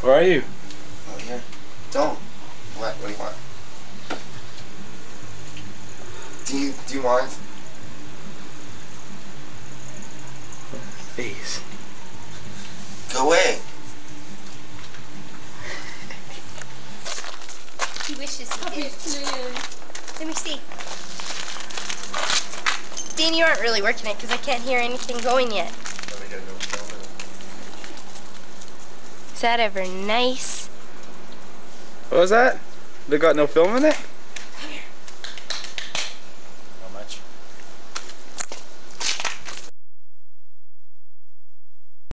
Where are you? Oh, here. Don't. What? What do you want? Do you want? Face. Go away. He wishes he did. Let me see. Dean, you aren't really working it because I can't hear anything going yet. Is that ever nice? What was that? They got no film in it?